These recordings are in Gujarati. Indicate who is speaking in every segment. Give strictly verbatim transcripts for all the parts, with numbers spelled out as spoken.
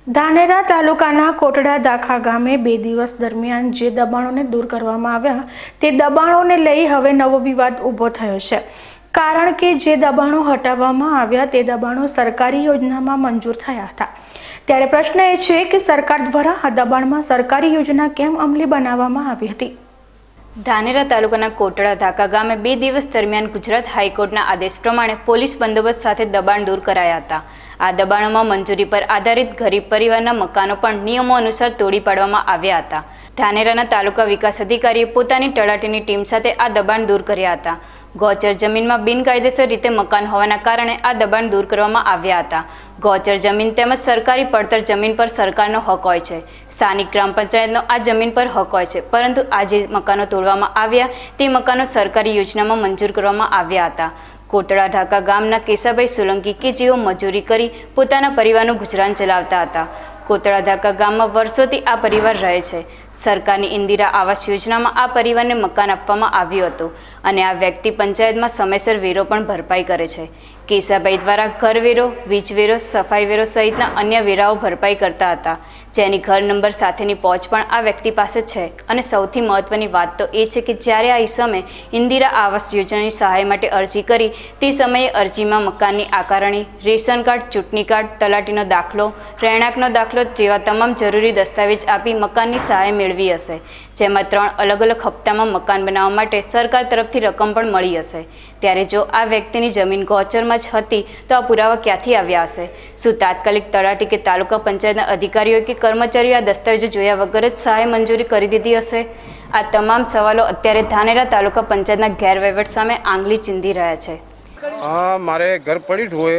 Speaker 1: ધાનેરા તાલુકાના કોટડા દાખા ગામે બે દિવસ દરમિયાન જે દબાણોને દૂર કરવામાં આવ્યા તે દબાણોને લઈ હવે નવો વિવાદ ઊભો થયો છે, કારણ કે જે દબાણો હટાવવામાં આવ્યા તે દબાણો સરકારી યોજનામાં મંજૂર થયા હતા। ત્યારે પ્રશ્ન એ છે કે સરકાર દ્વારા આ દબાણમાં સરકારી યોજના કેમ અમલી બનાવવામાં આવી હતી।
Speaker 2: ધાનેરા તાલુકાના કોટડા ધાકા ગામે બે દિવસ દરમિયાન ગુજરાત હાઈકોર્ટના આદેશ પ્રમાણે પોલીસ બંદોબસ્ત સાથે દબાણ દૂર કરાયા હતા। આ દબાણોમાં મંજૂરી પર આધારિત ગરીબ પરિવારના મકાનો પણ નિયમો અનુસાર તોડી પાડવામાં આવ્યા હતા। ધાનેરાના તાલુકા વિકાસ અધિકારીએ પોતાની તલાટીની ટીમ સાથે આ દબાણ દૂર કર્યા હતા। ગૌચર જમીનમાં બિનકાયદેસર રીતે મકાન હોવાના કારણે આ દબાણ દૂર કરવામાં આવ્યા હતા। ગૌચર જમીન તેમજ સરકારી પડતર જમીન પર સરકારનો હક હોય છે, સ્થાનિક ગ્રામ પંચાયતનો આ જમીન પર હક હોય છે, પરંતુ આ જે મકાનો તોડવામાં આવ્યા તે મકાનો સરકારી યોજનામાં મંજૂર કરવામાં આવ્યા હતા। કોટડા ઢાકા ગામના કેશાભાઈ સોલંકી કે જેઓ મજૂરી કરી પોતાના પરિવારનું ગુજરાન ચલાવતા હતા। કોટડા ઢાકા ગામમાં વર્ષોથી આ પરિવાર રહે છે। સરકારની ઇન્દિરા આવાસ યોજનામાં આ પરિવારને મકાન આપવામાં આવ્યું હતું અને આ વ્યક્તિ પંચાયતમાં સમયસર વેરો પણ ભરપાઈ કરે છે। કેશાભાઈ દ્વારા ઘરવેરો, વીજવેરો, સફાઈ વેરો સહિતના અન્ય વેરાઓ ભરપાઈ કરતા હતા, જેની ઘર નંબર સાથેની પહોંચ પણ આ વ્યક્તિ પાસે છે। અને સૌથી મહત્વની વાત તો એ છે કે જ્યારે આ ઈસમે ઇન્દિરા આવાસ યોજનાની સહાય માટે અરજી કરી તે સમયે અરજીમાં મકાનની આકારણી, રેશન કાર્ડ, ચૂંટણી કાર્ડ, તલાટીનો દાખલો, રહેણાંકનો દાખલો જેવા તમામ જરૂરી દસ્તાવેજ આપી મકાનની સહાય મેળવી હશે, જેમાં ત્રણ અલગ અલગ હપ્તામાં મકાન બનાવવા માટે સરકાર તરફથી રકમ પણ મળી હશે। ત્યારે જો આ વ્યક્તિની જમીન ગૌચરમાં જ હતી તો આ પુરાવા ક્યાંથી આવ્યા હશે? શું તાત્કાલિક તલાટી કે તાલુકા પંચાયતના અધિકારીઓ કે કર્મચારીઓ આ દસ્તાવેજો જોયા વગર જ સહાય મંજૂરી કરી દીધી હશે? આ તમામ સવાલો અત્યારે ધાનેરા તાલુકા પંચાયતના ગેરવહીવટ સામે આંગળી ચીંધી રહ્યા છે।
Speaker 3: हाँ, मारे घर पड़ी हुए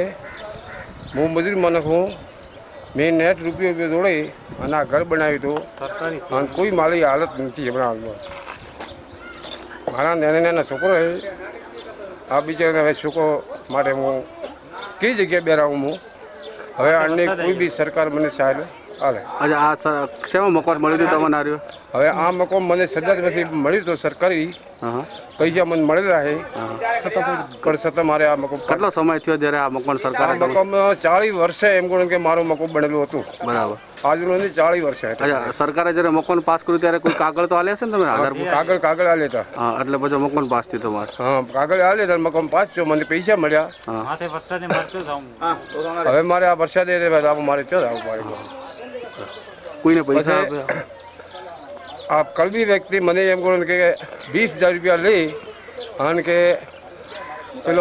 Speaker 3: હું મજૂર મને હું મેં નેટ રૂપિયો રૂપિયો જોડે અને આ ઘર બનાવ્યું હતું અને કોઈ મારી હાલત નથી હમણાં। મારા નાના નાના છોકરો છે, આ બિચારાને હવે છોકરો માટે હું કઈ જગ્યાએ બેરાવું હું હવે આને કોઈ બી સરકાર મને સહાય હાલે।
Speaker 4: અચ્છા, આ શેમાં મકાન મળ્યું હતું તમને આવ્યો?
Speaker 3: હવે આ મકાન મને સદા પછી મળ્યું તો સરકારી પૈસા મને મળેલા છે, પણ છતાં મારે આ મકાન
Speaker 4: કેટલો સમય થયો જ્યારે આ મકાન સરકાર
Speaker 3: મકાન ચાલીસ વર્ષે એમ કહું કે મારું મકાન બનેલું હતું।
Speaker 4: બરાબર,
Speaker 3: આજુ નથી ચાલીસ વર્ષે।
Speaker 4: અચ્છા, સરકારે જ્યારે મકાન પાસ કર્યું ત્યારે કોઈ કાગળ તો હાલે છે ને? તમે આધાર
Speaker 3: કાગળ કાગળ હાલે હતા?
Speaker 4: હા, એટલે પછી મકાન પાસ થયું તમારે?
Speaker 3: હા, કાગળ હાલે હતા, મકાન પાસ થયો, મને પૈસા મળ્યા। હવે મારે આ વરસાદે મારે ચો આવવું પડે।
Speaker 4: કોઈને પૈસા
Speaker 3: આ કલબી વ્યક્તિ મને એમ કહું કે વીસ હજાર રૂપિયા લઈ અને કે પેલો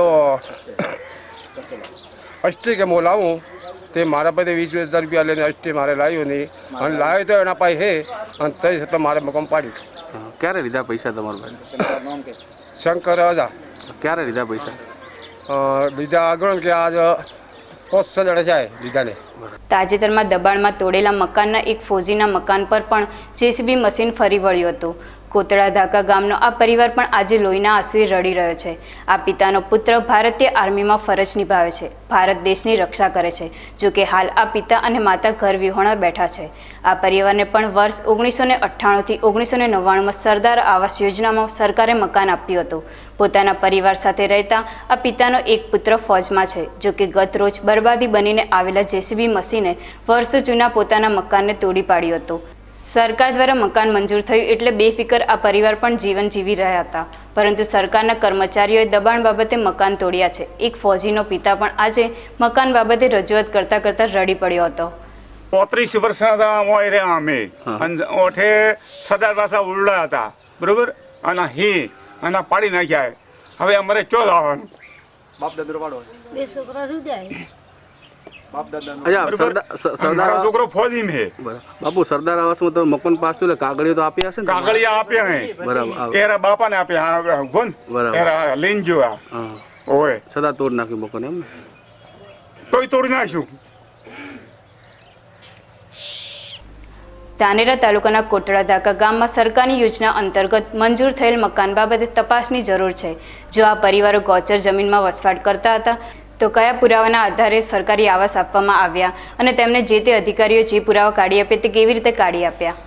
Speaker 3: અષ્ટી કે હું લાવું તે મારા પાસે વીસ વીસ હજાર રૂપિયા લઈને અષ્ટી મારે લાવ્યો નહીં અને લાવ્યો તો એના પાસે હે અને તે છતાં મારે મકાન પાડ્યું।
Speaker 4: ક્યારે લીધા પૈસા તમારા પાસે?
Speaker 3: શંકર હજા
Speaker 4: ક્યારે લીધા પૈસા?
Speaker 3: લીધા આગળ કે આજ પોસ્ટ સજડે જાય લીધાને।
Speaker 2: તાજેતરમાં દબાણમાં તોડેલા મકાનના એક ફોજીના મકાન પર પણ જેસીબી મશીન ફરી વળ્યું હતું। કોટડા ધાકા ગામનો આ પરિવાર પણ આજે લોહીના આંસુએ રડી રહ્યો છે। આ પિતાનો પુત્ર ભારતીય આર્મીમાં ફરજ નિભાવે છે, ભારત દેશની રક્ષા કરે છે। જો કે હાલ આ પિતા અને માતા ઘર વિહોણા બેઠા છે। આ પરિવારને પણ વર્ષ ઓગણીસો ને અઠ્ઠાણુંથી ઓગણીસો ને નવ્વાણુંમાં સરદાર આવાસ યોજનામાં સરકારે મકાન આપ્યું હતું। પોતાના પરિવાર સાથે રહેતા આ પિતાનો એક પુત્ર ફોજમાં છે। જો કે ગત રોજ બરબાદી બનીને આવેલા જેસીબી મશીને વર્ષો જૂના પોતાના મકાનને તોડી પાડ્યું હતું। સરકાર દ્વારા મકાન મંજૂર થયું એટલે બેફિકર આ પરિવાર પણ જીવન જીવી રહ્યા હતા, પરંતુ સરકારના કર્મચારીઓએ દબાણ બાબતે મકાન તોડ્યા છે। એક ફોજીનો પિતા પણ આજે મકાન બાબતે રજૂઆત કરતા કરતા રડી પડ્યો હતો।
Speaker 5: પોત્રીસ વર્ષના હોય રે અમે ઓઠે સરદાર પાસા ઉરડા હતા, બરોબર, અને હી અને પાડી નાખ્યા। હવે અમારે ચો આવવાનું? બાપ દાદરો પાડો બે છોકરા શું જાય? છોકરો ફોજી મેં
Speaker 4: બાપુ સરદાર આવાસમાં તો મકાન પાસ થયું, કાગળિયો તો આપ્યા હશે ને?
Speaker 5: કાગળિયા આપ્યા હે, બરાબર, એરા બાપા ને આપ્યા ગોન, એરા લઈને જો આ ઓય
Speaker 4: છતાં તોડ નાખ્યું મકાન એમ ને?
Speaker 5: તોય તોડી નાખ્યું।
Speaker 2: ધાનેરા તાલુકાના કોટડા ધાકા ગામમાં સરકારની યોજના અંતર્ગત મંજૂર થયેલ મકાન બાબતે તપાસની જરૂર છે। જો આ પરિવારો ગૌચર જમીનમાં વસવાટ કરતા હતા તો કયા પુરાવાના આધારે સરકારી આવાસ આપવામાં આવ્યા અને તેમને જે તે અધિકારીઓ જે પુરાવા કાઢી આપ્યા તે કેવી રીતે કાઢી આપ્યા?